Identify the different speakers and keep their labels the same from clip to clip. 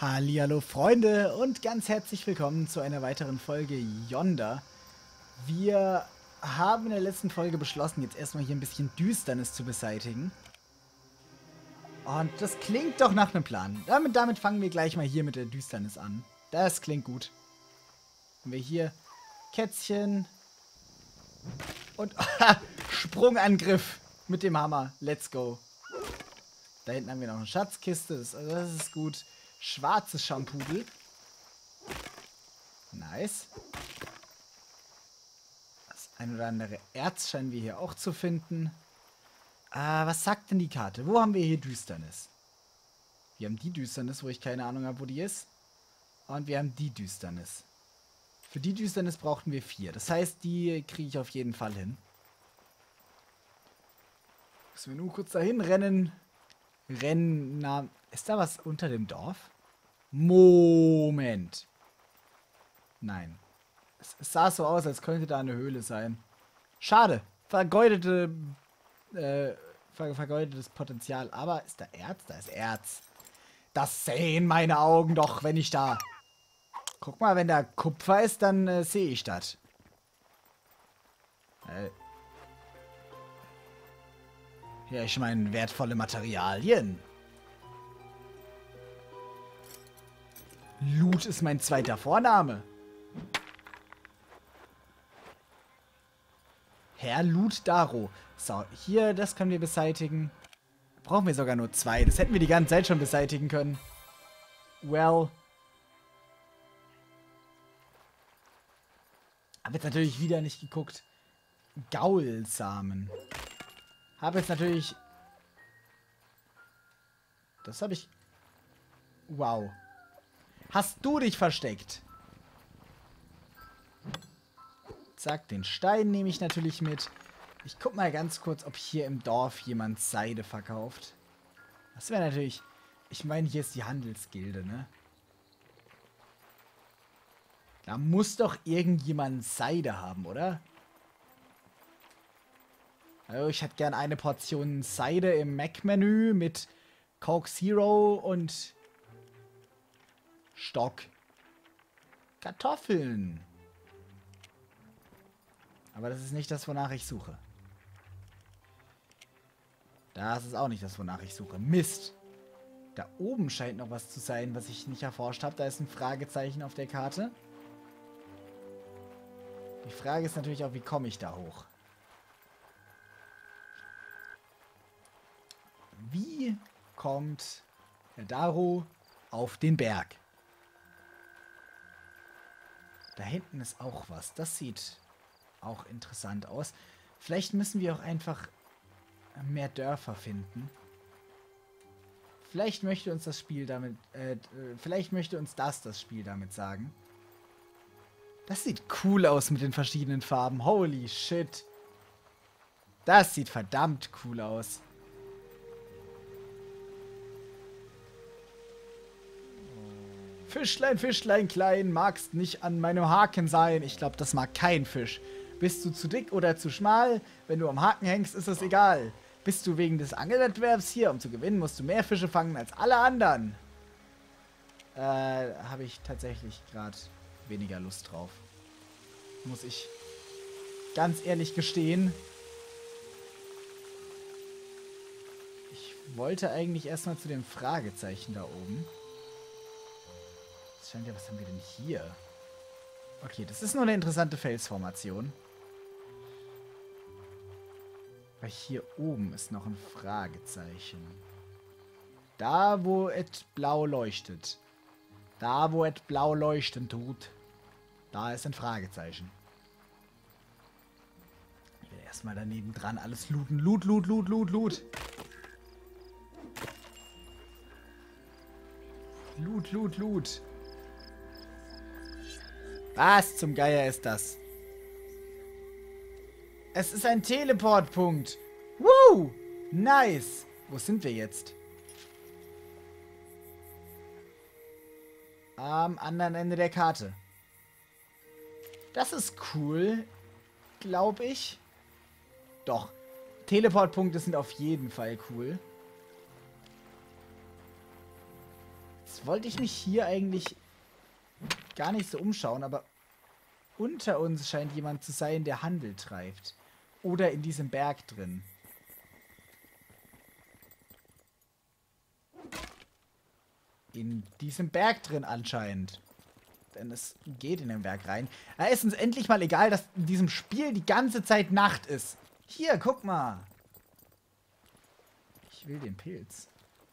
Speaker 1: Hallihallo Freunde und ganz herzlich willkommen zu einer weiteren Folge Yonder. Wir haben in der letzten Folge beschlossen, jetzt erstmal hier ein bisschen Düsternis zu beseitigen. Und das klingt doch nach einem Plan. Damit fangen wir gleich mal hier mit der Düsternis an. Das klingt gut. Haben wir hier Kätzchen und Sprungangriff mit dem Hammer. Let's go. Da hinten haben wir noch eine Schatzkiste, das ist gut. Schwarzes Schampudel. Nice. Das ein oder andere Erz scheinen wir hier auch zu finden. Was sagt denn die Karte? Wo haben wir hier Düsternis? Wir haben die Düsternis, wo ich keine Ahnung habe, wo die ist. Und wir haben die Düsternis. Für die Düsternis brauchten wir 4. Das heißt, die kriege ich auf jeden Fall hin. Müssen wir nur kurz dahin rennen. Ist da was unter dem Dorf? Moment. Nein. Es sah so aus, als könnte da eine Höhle sein. Schade. Vergeudetes Potenzial. Aber ist da Erz? Da ist Erz. Das sehen meine Augen doch, wenn ich da... Guck mal, wenn da Kupfer ist, dann sehe ich das. Ja, ich meine, wertvolle Materialien. Loot ist mein zweiter Vorname. Herr Loot Daro. So, hier, das können wir beseitigen. Brauchen wir sogar nur 2. Das hätten wir die ganze Zeit schon beseitigen können. Well. Hab jetzt natürlich wieder nicht geguckt. Gaulsamen. Habe jetzt natürlich... Das habe ich... Wow. Hast du dich versteckt? Zack, den Stein nehme ich natürlich mit. Ich guck mal ganz kurz, ob hier im Dorf jemand Seide verkauft. Das wäre natürlich... Ich meine, hier ist die Handelsgilde, ne? Da muss doch irgendjemand Seide haben, oder? Also ich hätte gern eine Portion Seide im Mac-Menü mit Coke Zero und Stock. Kartoffeln. Aber das ist nicht das, wonach ich suche. Das ist auch nicht das, wonach ich suche. Mist. Da oben scheint noch was zu sein, was ich nicht erforscht habe. Da ist ein Fragezeichen auf der Karte. Die Frage ist natürlich auch, wie komme ich da hoch? Wie kommt Herr Daro auf den Berg? Da hinten ist auch was. Das sieht auch interessant aus. Vielleicht müssen wir auch einfach mehr Dörfer finden. Vielleicht möchte uns das Spiel damit, vielleicht möchte uns das Spiel damit sagen. Das sieht cool aus mit den verschiedenen Farben. Holy shit. Das sieht verdammt cool aus. Fischlein, Fischlein, klein, magst nicht an meinem Haken sein. Ich glaube, das mag kein Fisch. Bist du zu dick oder zu schmal? Wenn du am Haken hängst, ist es egal. Bist du wegen des Angelwettbewerbs hier? Um zu gewinnen, musst du mehr Fische fangen als alle anderen. Habe ich tatsächlich gerade weniger Lust drauf. Muss ich ganz ehrlich gestehen. Ich wollte eigentlich erstmal zu dem Fragezeichen da oben. Was haben wir denn hier? Okay, das ist nur eine interessante Felsformation. Weil hier oben ist noch ein Fragezeichen. Da, wo es blau leuchtet. Da, wo es blau leuchten tut. Da ist ein Fragezeichen. Ich will erstmal daneben dran alles looten. Loot, Loot, Loot, Loot, Loot. Loot, Loot, Loot. Was zum Geier ist das? Es ist ein Teleportpunkt. Woo! Nice. Wo sind wir jetzt? Am anderen Ende der Karte. Das ist cool, glaube ich. Doch. Teleportpunkte sind auf jeden Fall cool. Jetzt Jetzt wollte ich mich hier eigentlich gar nicht so umschauen, aber unter uns scheint jemand zu sein, der Handel treibt. Oder in diesem Berg drin. In diesem Berg drin anscheinend. Denn es geht in den Berg rein. Da ist uns endlich mal egal, dass in diesem Spiel die ganze Zeit Nacht ist. Hier, guck mal. Ich will den Pilz.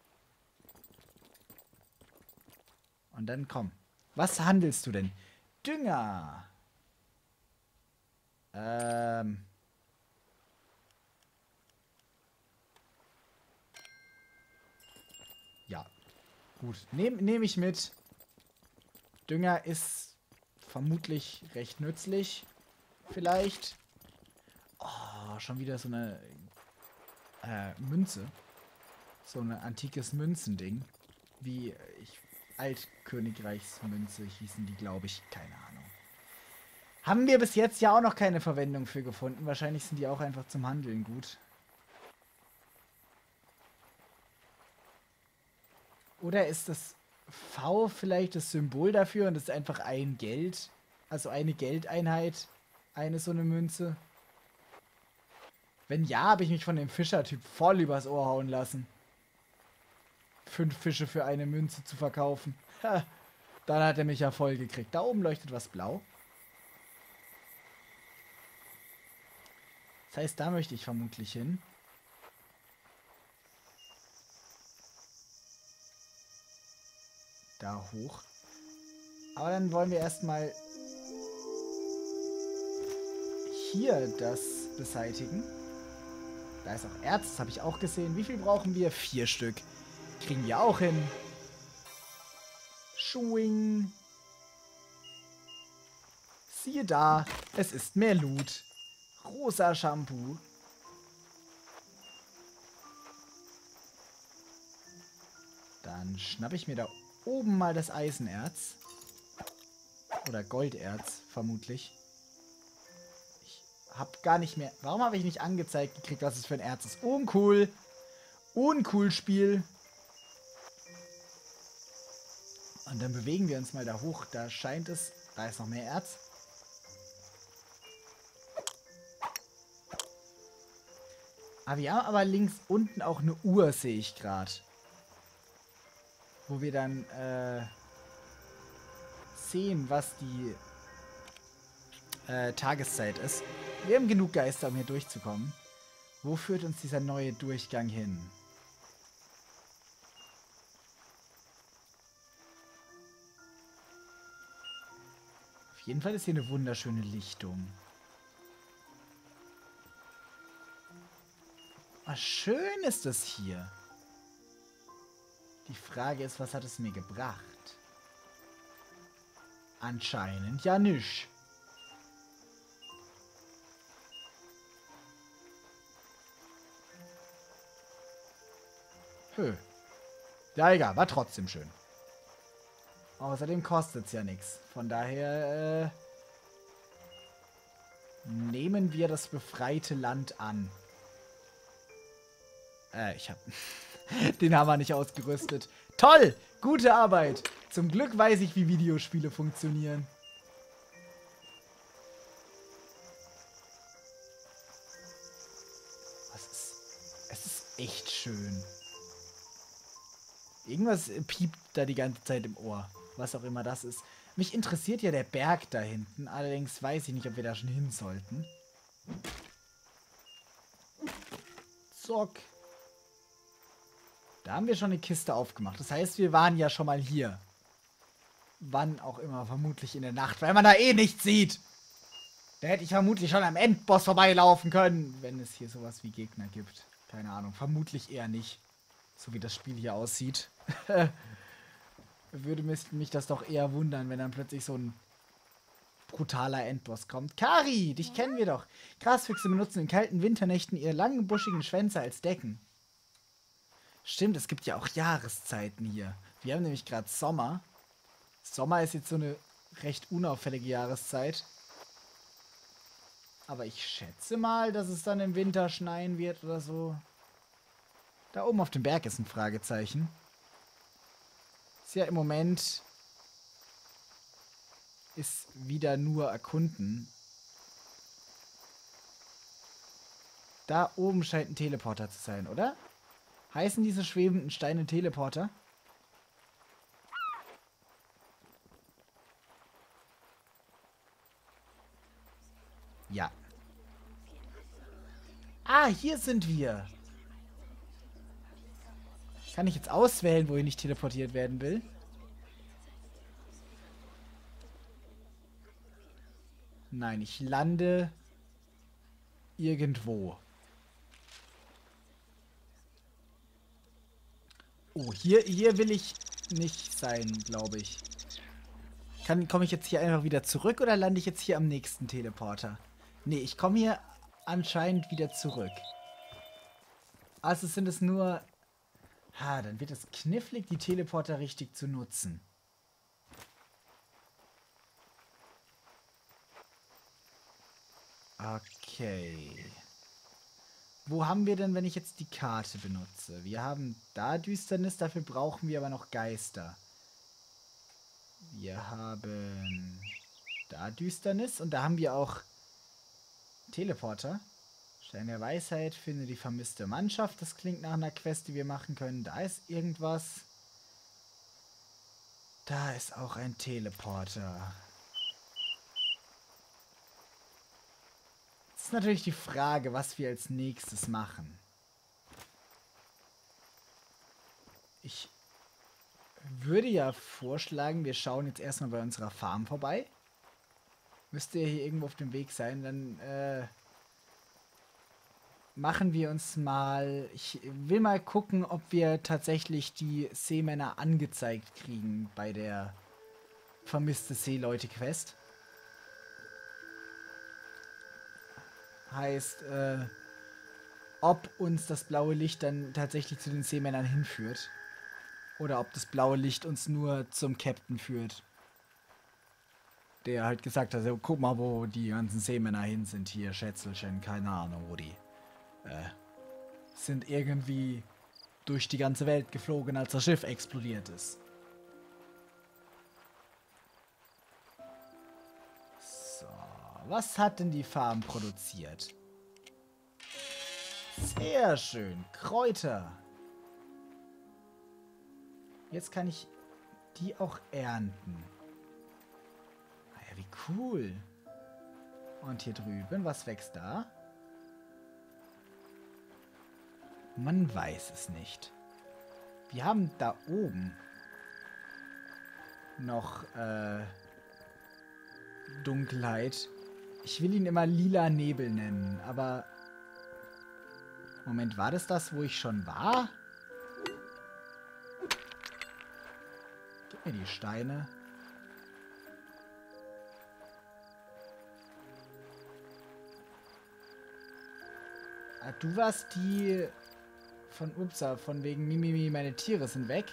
Speaker 1: Und dann komm. Was handelst du denn? Dünger. Ja. Gut. Nehm ich mit. Dünger ist vermutlich recht nützlich. Vielleicht. Oh, schon wieder so eine Münze. So ein antikes Münzending. Wie Altkönigreichsmünze hießen die, glaube ich. Keine Ahnung. Haben wir bis jetzt ja auch noch keine Verwendung für gefunden. Wahrscheinlich sind die auch einfach zum Handeln gut. Oder ist das V vielleicht das Symbol dafür und das ist einfach ein Geld? Also eine Geldeinheit. Eine so eine Münze. Wenn ja, habe ich mich von dem Fischertyp voll übers Ohr hauen lassen. 5 Fische für eine Münze zu verkaufen. Ha, dann hat er mich ja voll gekriegt. Da oben leuchtet was blau. Das heißt, da möchte ich vermutlich hin. Da hoch. Aber dann wollen wir erstmal hier das beseitigen. Da ist auch Erz, das habe ich auch gesehen. Wie viel brauchen wir? 4 Stück. Kriegen wir auch hin. Schwing. Siehe da, es ist mehr Loot. Rosa Shampoo. Dann schnappe ich mir da oben mal das Eisenerz. Oder Golderz, vermutlich. Ich hab gar nicht mehr... Warum habe ich nicht angezeigt gekriegt, was es für ein Erz ist? Uncool. Uncool Spiel. Und dann bewegen wir uns mal da hoch. Da scheint es... Da ist noch mehr Erz. Aber wir haben aber links unten auch eine Uhr, sehe ich gerade. Wo wir dann sehen, was die Tageszeit ist. Wir haben genug Geister, um hier durchzukommen. Wo führt uns dieser neue Durchgang hin? Auf jeden Fall ist hier eine wunderschöne Lichtung. Was schön ist es hier. Die Frage ist, was hat es mir gebracht? Anscheinend ja nicht. Ja, egal, war trotzdem schön. Außerdem kostet es ja nichts. Von daher nehmen wir das befreite Land an. Ich hab den Hammer nicht ausgerüstet. Toll! Gute Arbeit! Zum Glück weiß ich, wie Videospiele funktionieren. Es ist echt schön. Irgendwas piept da die ganze Zeit im Ohr. Was auch immer das ist. Mich interessiert ja der Berg da hinten. Allerdings weiß ich nicht, ob wir da schon hin sollten. Zock. Da haben wir schon eine Kiste aufgemacht. Das heißt, wir waren ja schon mal hier. Wann auch immer, vermutlich in der Nacht, weil man da eh nichts sieht. Da hätte ich vermutlich schon am Endboss vorbeilaufen können, wenn es hier sowas wie Gegner gibt. Keine Ahnung, vermutlich eher nicht. So wie das Spiel hier aussieht. Würde mich das doch eher wundern, wenn dann plötzlich so ein brutaler Endboss kommt. Kari, dich kennen wir doch. Grasfüchse benutzen in kalten Winternächten ihre langen, buschigen Schwänze als Decken. Stimmt, es gibt ja auch Jahreszeiten hier. Wir haben nämlich gerade Sommer. Sommer ist jetzt so eine recht unauffällige Jahreszeit. Aber ich schätze mal, dass es dann im Winter schneien wird oder so. Da oben auf dem Berg ist ein Fragezeichen. Ist ja im Moment ist wieder nur erkunden. Da oben scheint ein Teleporter zu sein, oder? Heißen diese schwebenden Steine Teleporter? Ja. Ah, hier sind wir. Kann ich jetzt auswählen, wohin ich teleportiert werden will? Nein, ich lande irgendwo. Oh, hier will ich nicht sein, glaube ich. Komme ich jetzt hier einfach wieder zurück oder lande ich jetzt hier am nächsten Teleporter? Nee, ich komme hier anscheinend wieder zurück. Also sind es nur... Ha, dann wird es knifflig, die Teleporter richtig zu nutzen. Okay. Wo haben wir denn, wenn ich jetzt die Karte benutze? Wir haben da Düsternis, dafür brauchen wir aber noch Geister. Wir haben da Düsternis und da haben wir auch Teleporter. Stein der Weisheit, finde die vermisste Mannschaft. Das klingt nach einer Quest, die wir machen können. Da ist irgendwas. Da ist auch ein Teleporter. Jetzt ist natürlich die Frage, was wir als nächstes machen. Ich würde ja vorschlagen, wir schauen jetzt erstmal bei unserer Farm vorbei. Müsste ja hier irgendwo auf dem Weg sein. Dann machen wir uns mal... Ich will mal gucken, ob wir tatsächlich die Seemänner angezeigt kriegen bei der vermisste Seeleute-Quest. Heißt, ob uns das blaue Licht dann tatsächlich zu den Seemännern hinführt. Oder ob das blaue Licht uns nur zum Captain führt. Der halt gesagt hat, so, guck mal, wo die ganzen Seemänner hin sind hier, Schätzelchen, keine Ahnung, wo die sind irgendwie durch die ganze Welt geflogen, als das Schiff explodiert ist. So, was hat denn die Farm produziert? Sehr schön, Kräuter. Jetzt kann ich die auch ernten. Naja, wie cool. Und hier drüben, was wächst da? Man weiß es nicht. Wir haben da oben noch Dunkelheit. Ich will ihn immer lila Nebel nennen, aber... Moment, war das, wo ich schon war? Gib mir die Steine. Ah, du warst die... Von Upsa, von wegen Mimimi, meine Tiere sind weg.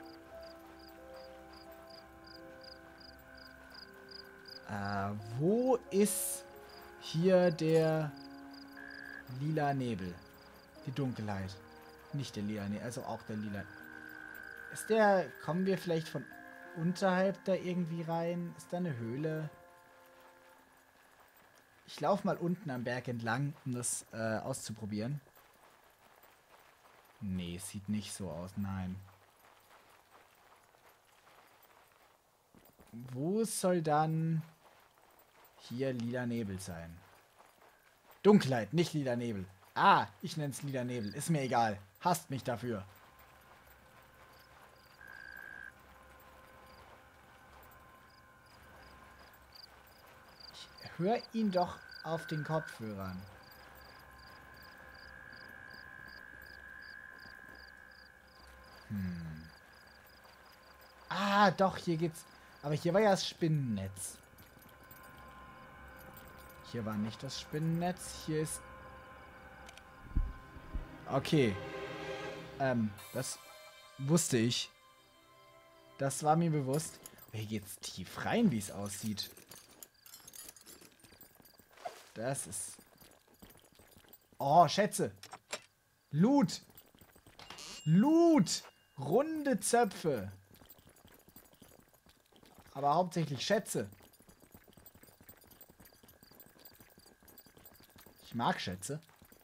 Speaker 1: Wo ist hier der lila Nebel? Die Dunkelheit. Nicht der lila Nebel, also auch der lila. Ist der... Kommen wir vielleicht von unterhalb da irgendwie rein? Ist da eine Höhle? Ich laufe mal unten am Berg entlang, um das auszuprobieren. Nee, sieht nicht so aus, nein. Wo soll dann hier lila Nebel sein? Dunkelheit, nicht lila Nebel. Ah, ich nenne es lila Nebel. Ist mir egal. Hasst mich dafür. Ich höre ihn doch auf den Kopfhörern. Ah, doch, hier geht's. Aber hier war ja das Spinnennetz. Hier war nicht das Spinnennetz. Hier ist... Okay. Das wusste ich. Das war mir bewusst. Oh, hier geht's tief rein, wie es aussieht. Das ist... Oh, Schätze. Loot. Loot. Runde Zöpfe. Aber hauptsächlich Schätze. Ich mag Schätze.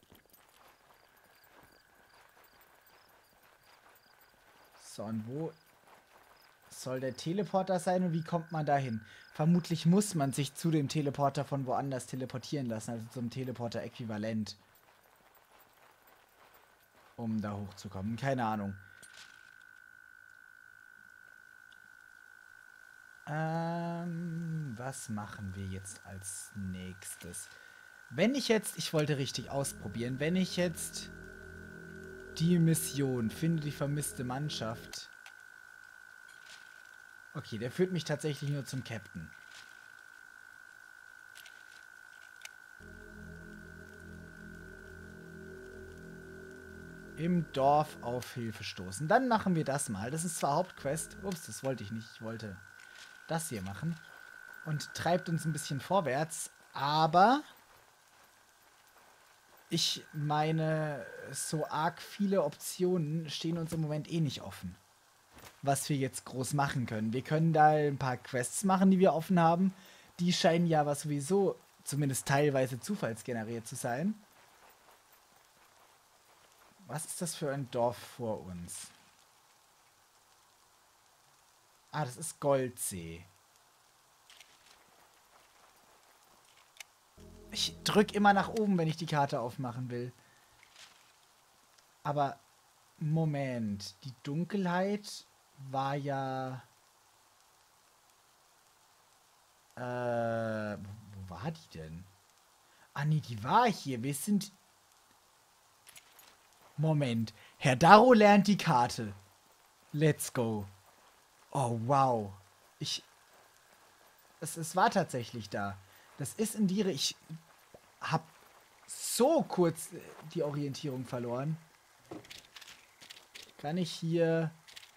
Speaker 1: So, und wo soll der Teleporter sein und wie kommt man da hin? Vermutlich muss man sich zu dem Teleporter von woanders teleportieren lassen, also zum Teleporter-Äquivalent. Um da hochzukommen. Keine Ahnung. Was machen wir jetzt als nächstes? Wenn ich jetzt, ich wollte richtig ausprobieren, wenn ich jetzt die Mission, finde die vermisste Mannschaft. Okay, der führt mich tatsächlich nur zum Captain. Im Dorf auf Hilfe stoßen. Dann machen wir das mal. Das ist zwar Hauptquest. Ups, das wollte ich nicht. Ich wollte das hier machen. Und treibt uns ein bisschen vorwärts. Aber ich meine, so arg viele Optionen stehen uns im Moment eh nicht offen. Was wir jetzt groß machen können. Wir können da ein paar Quests machen, die wir offen haben. Die scheinen ja aber sowieso zumindest teilweise zufallsgeneriert zu sein. Was ist das für ein Dorf vor uns? Ah, das ist Goldsee. Ich drücke immer nach oben, wenn ich die Karte aufmachen will. Aber, Moment. Die Dunkelheit war ja... wo war die denn? Ah, nee, die war hier. Wir sind... Moment. Herr Darrow lernt die Karte. Let's go. Oh, wow. Es war tatsächlich da. Das ist in die... Ich hab so kurz die Orientierung verloren. Kann ich hier...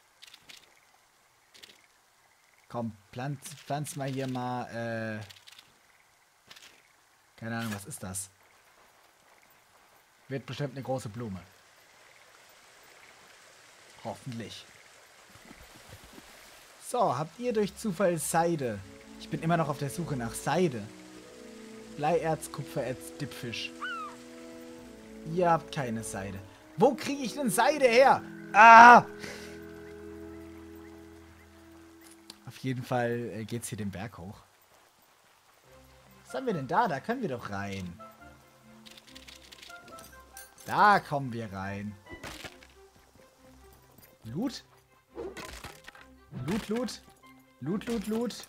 Speaker 1: Komm, pflanz mal hier mal, keine Ahnung, was ist das? Wird bestimmt eine große Blume. Hoffentlich. So, habt ihr durch Zufall Seide? Ich bin immer noch auf der Suche nach Seide. Bleierz, Kupfererz, Dippfisch. Ihr habt keine Seide. Wo kriege ich denn Seide her? Ah! Auf jeden Fall geht's hier den Berg hoch. Was haben wir denn da? Da können wir doch rein. Da kommen wir rein. Loot? Loot, Loot. Loot, Loot, Loot.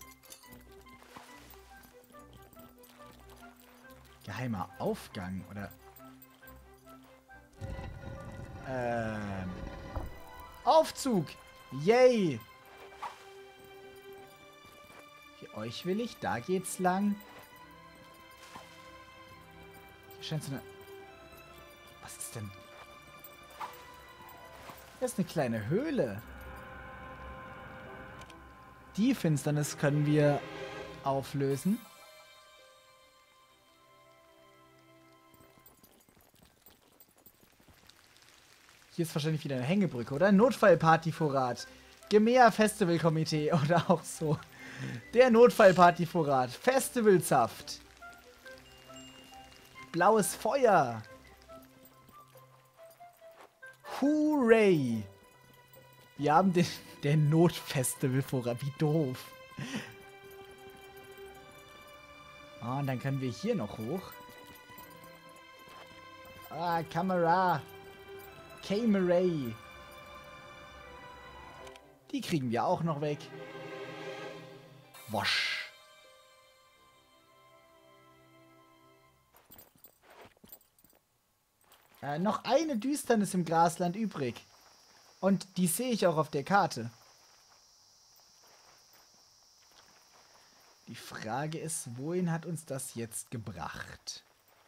Speaker 1: Geheimer Aufgang, oder? Aufzug! Yay! Hier, euch will ich. Da geht's lang. Hier scheint so eine... Was ist denn? Das ist eine kleine Höhle. Die Finsternis können wir auflösen. Hier ist wahrscheinlich wieder eine Hängebrücke, oder? Notfallpartyvorrat. Gemäher Festivalkomitee oder auch so. Der Notfallpartyvorrat. Festivalsaft. Blaues Feuer. Hooray. Wir haben den Notfestivalvorrat. Wie doof. Ah, und dann können wir hier noch hoch. Ah, Kamera. Cameray. Die kriegen wir auch noch weg. Wosch. Noch eine Düsternis im Grasland übrig. Und die sehe ich auch auf der Karte. Die Frage ist, wohin hat uns das jetzt gebracht?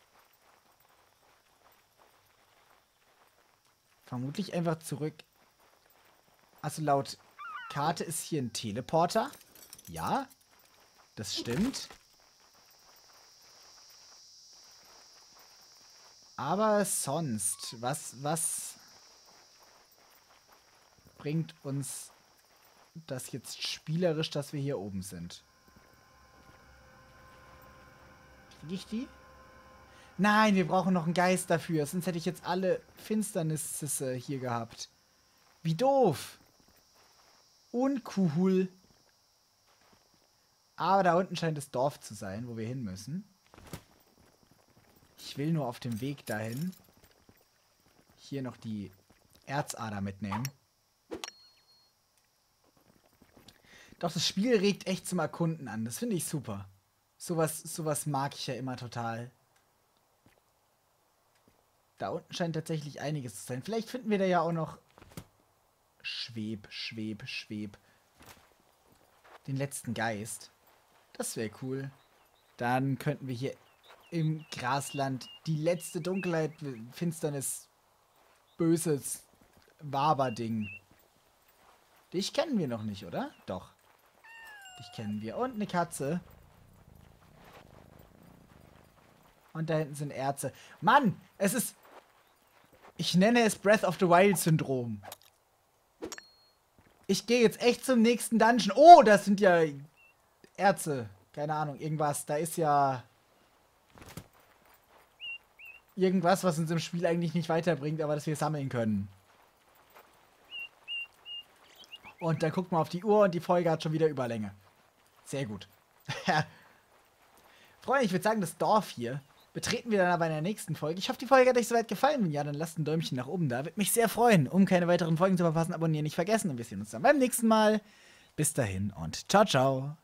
Speaker 1: Vermutlich einfach zurück. Also laut Karte ist hier ein Teleporter. Ja, das stimmt. Aber sonst, was bringt uns das jetzt spielerisch, dass wir hier oben sind. Kriege ich die? Nein, wir brauchen noch einen Geist dafür. Sonst hätte ich jetzt alle Finsternisse hier gehabt. Wie doof. Uncool. Aber da unten scheint das Dorf zu sein, wo wir hin müssen. Ich will nur auf dem Weg dahin hier noch die Erzader mitnehmen. Doch das Spiel regt echt zum Erkunden an. Das finde ich super. Sowas mag ich ja immer total. Da unten scheint tatsächlich einiges zu sein. Vielleicht finden wir da ja auch noch Schweb. Den letzten Geist. Das wäre cool. Dann könnten wir hier im Grasland die letzte Dunkelheit, Finsternis, böses Waberding. Dich kennen wir noch nicht, oder? Doch. Dich kennen wir. Und eine Katze. Und da hinten sind Erze. Mann, es ist... Ich nenne es Breath of the Wild Syndrom. Ich gehe jetzt echt zum nächsten Dungeon. Oh, das sind ja Erze. Keine Ahnung, irgendwas. Da ist ja... irgendwas, was uns im Spiel eigentlich nicht weiterbringt, aber das wir sammeln können. Und dann guckt man auf die Uhr und die Folge hat schon wieder Überlänge. Sehr gut. Freunde, ich würde sagen, das Dorf hier betreten wir dann aber in der nächsten Folge. Ich hoffe, die Folge hat euch soweit gefallen. Wenn ja, dann lasst ein Däumchen nach oben da. Würde mich sehr freuen. Um keine weiteren Folgen zu verpassen, abonnieren nicht vergessen. Und wir sehen uns dann beim nächsten Mal. Bis dahin und ciao, ciao.